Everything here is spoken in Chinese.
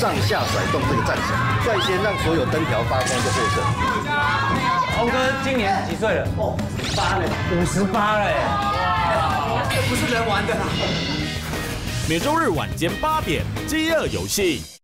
上下甩动这个战绳，率先让所有灯条发光就获胜。 洪哥今年几岁了？哦，58了，58了， 这不是人玩的啦。 每周日晚间8点，饥饿游戏。